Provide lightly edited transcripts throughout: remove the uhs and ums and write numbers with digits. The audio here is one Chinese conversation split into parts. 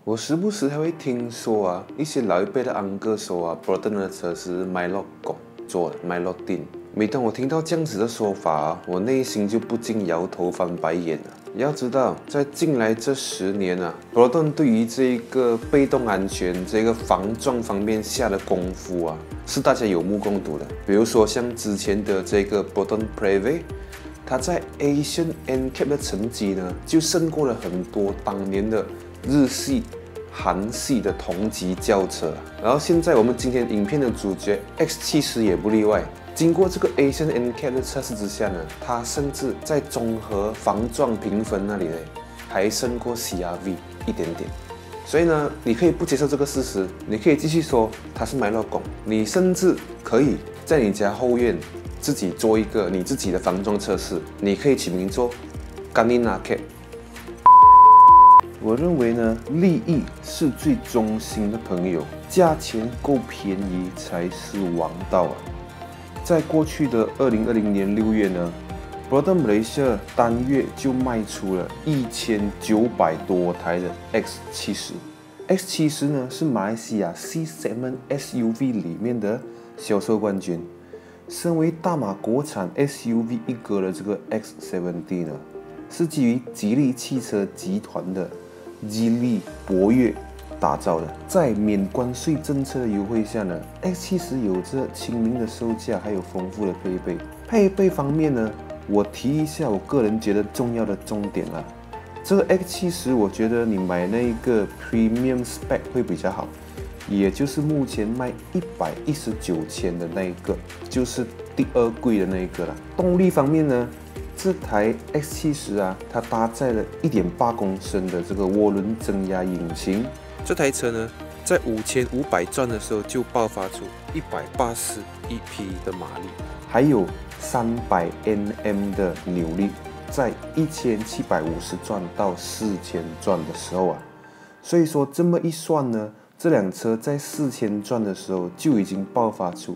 我时不时还会听说啊，一些老一辈的安哥说啊 ，Brompton 的车是买落拱做的，买落定。每当我听到这样子的说法啊，我内心就不禁摇头翻白眼了。要知道，在近来这10年啊，Brompton 对于这个被动安全、这个防撞方面下的功夫啊，是大家有目共睹的。比如说像之前的这个 Brompton Private。他在 Asian NCAP 的成绩呢，就胜过了很多当年的日系、韩系的同级轿车。然后现在我们今天影片的主角 X70也不例外。经过这个 Asian NCAP 的测试之下呢，它甚至在综合防撞评分那里呢，还胜过 CRV 一点点。所以呢，你可以不接受这个事实，你可以继续说它是买落拱，你甚至可以在你家后院自己做一个你自己的防撞测试，你可以起名做 Ganina Cap。我认为呢，利益是最中心的朋友，价钱够便宜才是王道啊！在过去的2020年6月呢，Brompton Malaysia 单月就卖出了1900多台的 X70。X70呢是马来西亚 C segment SUV 里面的销售冠军。身为大马国产 SUV 一哥的这个 X70呢，是基于吉利汽车集团的吉利博越打造的。在免关税政策的优惠下呢 ，X70有着亲民的售价，还有丰富的配备。配备方面呢，我提一下我个人觉得重要的重点啦。这个 X70，我觉得你买那一个 Premium Spec 会比较好。也就是目前卖119千的那一个，就是第2贵的那一个了。动力方面呢，这台 X70啊，它搭载了1.8公升的这个涡轮增压引擎。这台车呢，在5500转的时候就爆发出181匹的马力，还有300 Nm 的扭力，在1750转到4000转的时候啊，所以说这么一算呢。这辆车在4000转的时候就已经爆发出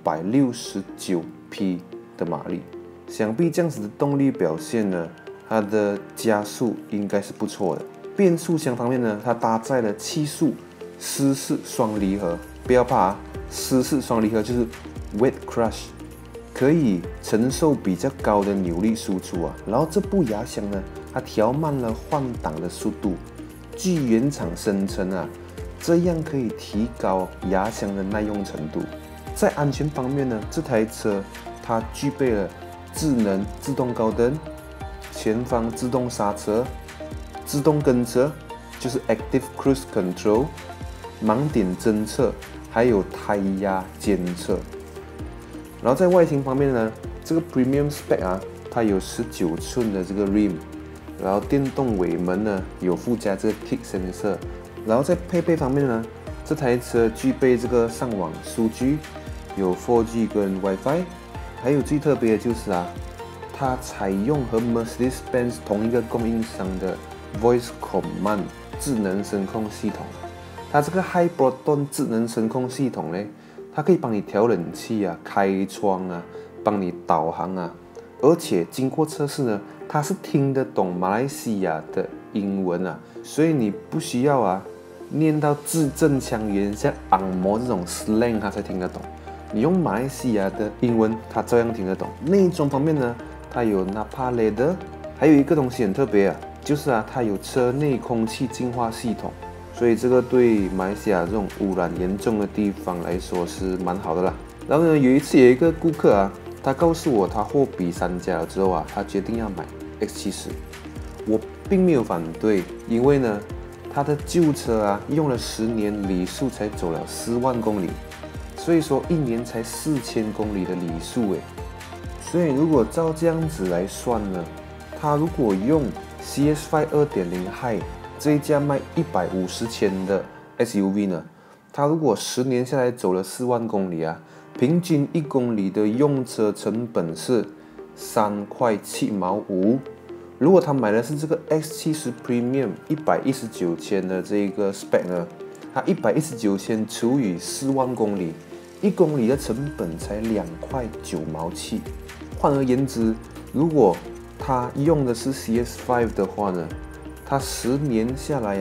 169匹的马力，想必这样子的动力表现呢，它的加速应该是不错的。变速箱方面呢，它搭载了7速湿式双离合，不要怕啊，湿式双离合就是 Wet Crush， 可以承受比较高的扭力输出啊。然后这部牙箱呢，它调慢了换挡的速度，据原厂声称啊。这样可以提高牙箱的耐用程度。在安全方面呢，这台车它具备了智能自动高灯、前方自动刹车、自动跟车，就是 Active Cruise Control、盲点侦测，还有胎压监测。然后在外形方面呢，这个 Premium Spec 啊，它有19寸的这个 rim， 然后电动尾门呢有附加这个 Kick Sensor。然后在配备方面呢，这台车具备这个上网数据，有 4G 跟 WiFi， 还有最特别的就是啊，它采用和 Mercedes-Benz 同一个供应商的 Voice Command 智能声控系统。它这个 Hi Brompton 智能声控系统呢，它可以帮你调冷气啊、开窗啊、帮你导航啊，而且经过测试呢，它是听得懂马来西亚的英文啊，所以你不需要啊。念到字正腔圆，像昂摩这种 slang 它才听得懂。你用马来西亚的英文，它照样听得懂。内装方面呢，它有 Napa Leather， 还有一个东西很特别啊，就是啊，它有车内空气净化系统，所以这个对马来西亚这种污染严重的地方来说是蛮好的啦。然后呢，有一次有一个顾客啊，他告诉我他货比三家了之后啊，他决定要买 X70， 我并没有反对，因为呢。他的旧车啊，用了10年，里数才走了4万公里，所以说1年才4000公里的里数诶。所以如果照这样子来算呢，他如果用 CS5 2.0 High 这一架卖150千的 SUV 呢，他如果10年下来走了4万公里啊，平均1公里的用车成本是3块7毛5。如果他买的是这个 X70 Premium 119千的这个 spec 呢，它119千除以4万公里，1公里的成本才2块9毛7。换而言之，如果它用的是 CS5 的话呢，它10年下来啊，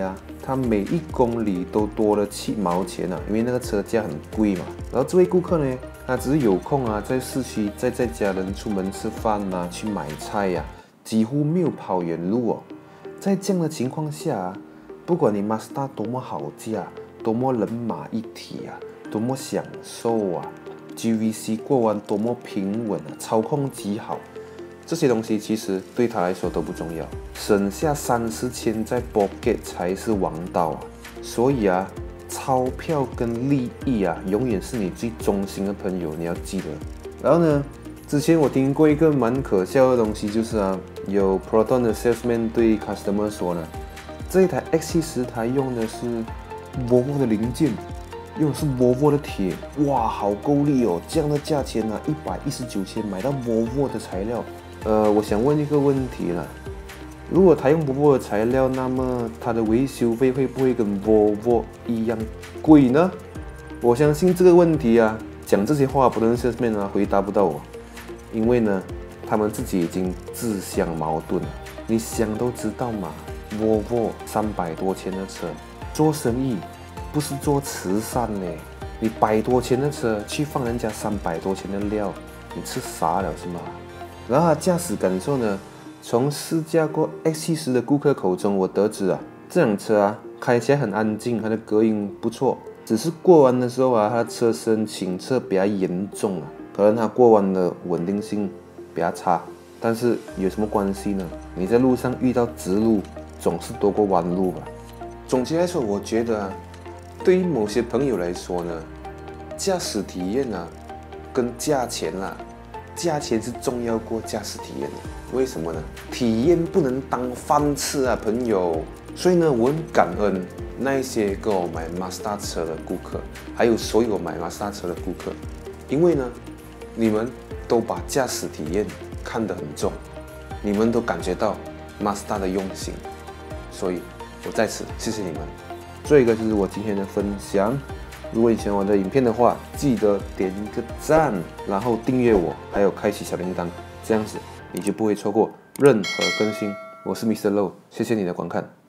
它每1公里都多了7毛钱啊，因为那个车价很贵嘛。然后这位顾客呢，他只是有空啊，在市区载家人出门吃饭啊，去买菜呀，几乎没有跑远路哦。在这样的情况下啊，不管你 Mazda 多么好驾，多么人马一体啊，多么享受啊 ，GVC 过弯多么平稳啊，操控极好。这些东西其实对他来说都不重要，省下30千在 pocket 才是王道啊！所以啊，钞票跟利益啊，永远是你最忠心的朋友，你要记得。然后呢，之前我听过一个蛮可笑的东西，就是啊，有 Proton 的 salesman 对 customer 说呢，这一台 X70它用的是 Volvo 的零件，用的是 Volvo 的铁，哇，好够力哦！这样的价钱啊，119千买到 Volvo 的材料。我想问一个问题啦，如果他用 Volvo 的材料，那么他的维修费会不会跟 Volvo 一样贵呢？我相信这个问题啊，讲这些话不论 salesman 啊回答不到我，因为呢，他们自己已经自相矛盾了。你想都知道嘛 ，Volvo 300多千的车，做生意不是做慈善嘞，你100多千的车去放人家300多千的料，你吃傻了是吗？然后他驾驶感受呢？从试驾过 X70的顾客口中，我得知啊，这辆车啊开起来很安静，它的隔音不错，只是过弯的时候啊，它的车身倾侧比较严重啊，可能它过弯的稳定性比较差。但是有什么关系呢？你在路上遇到直路，总是多过弯路吧。总结来说，我觉得啊，对于某些朋友来说呢，驾驶体验啊，跟价钱啊。价钱是重要过驾驶体验的，为什么呢？体验不能当饭吃啊，朋友。所以呢，我很感恩那一些跟我买 Mazda 车的顾客，还有所有买 Mazda 车的顾客，因为呢，你们都把驾驶体验看得很重，你们都感觉到 Mazda 的用心，所以我在此谢谢你们。最后一个就是我今天的分享。如果你喜欢我的影片的话，记得点一个赞，然后订阅我，还有开启小铃铛，这样子你就不会错过任何更新。我是 Mr. Low，谢谢你的观看。